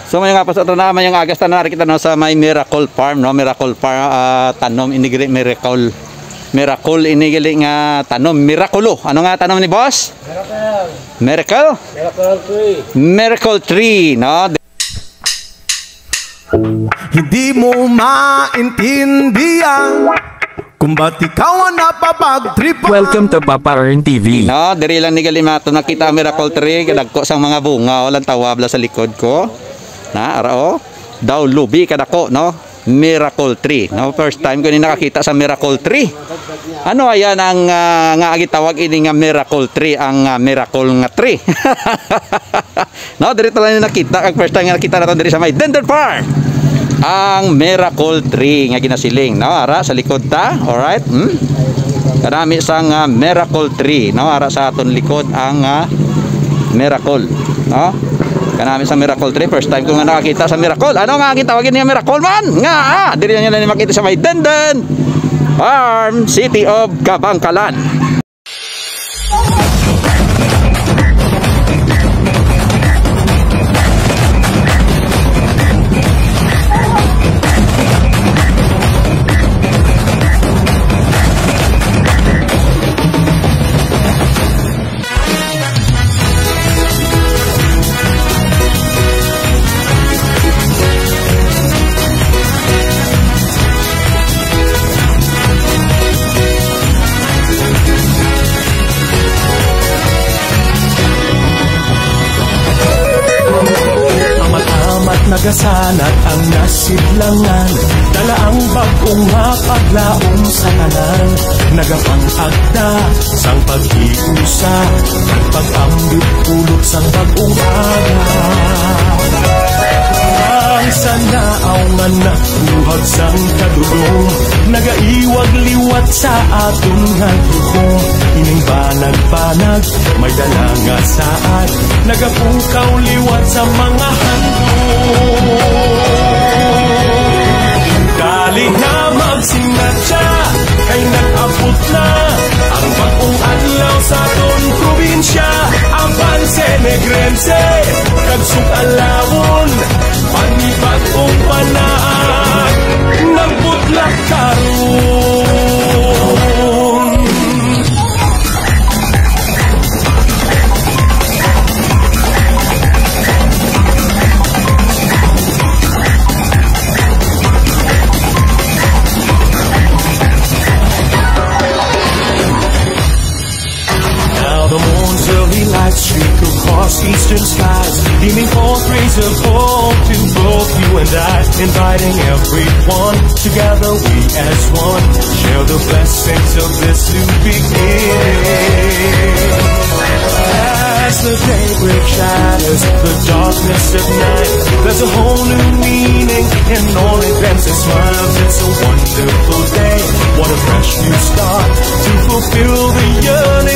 So may nga pasok na may agas tanan kita no sa may Miracle Farm no, Miracle Farm tanom inigili Miracle inigili nga tanom Miraculo. Ano nga tanom ni boss? Miracle tree. Miracle tree no. Hindi mo maintindihan kung ba't ikaw ang napapag-trip. Welcome to Papa Earn TV. No, diri lang ni Galimato nakita Miracle tree kadagko sang mga bunga walang tawabla sa likod ko. Na arao daw lubi kadako no Miracle tree no, first time ko ni nakakita sa Miracle tree. Ano ayan ang nga gitawag ini nga Miracle tree, ang miracle nga tree. No, dito lang ni nakita ang first time nga nakita naton diri sa may Dendon Farm ang Miracle tree nga ginasiling no, ara sa likod ta. Alright, karami sang Miracle tree no, ara sa aton likod ang Miracle no. Kanami sa Miracle tree, first time ko nga nakakita sa Miracle. Ano nga gitawagin niya Miracle man? Nga diri niya na makita sa may Dendon Farm, City of Kabangkalan. Nagasanat ang nasidlangan, dala ang bagong mapaglaom sa tanan. Nagapang-agda sang pag-iusa, nagpag-ambit pulot sang bagong aga. Ang sanaaw nga nakuhag sang kadulong, nagaiwag liwat sa atong nagduhong. Ining banag-banag, may dala nga saad, nagapukaw liwat sa mga handong. Dali na magsinatsa, kay nag-abot na ang bagong adlaw sa atong probinsya. Avance Negrense, kagsug alawon, panibagong panaan, nagbutlak karon. Streak across eastern skies, beaming forth rays of hope to both you and I, inviting everyone. Together we as one share the blessings of this new beginning. As the daybreak shadows the darkness of night, there's a whole new meaning in all events and smiles. It's a wonderful day, what a fresh new start to fulfill the yearning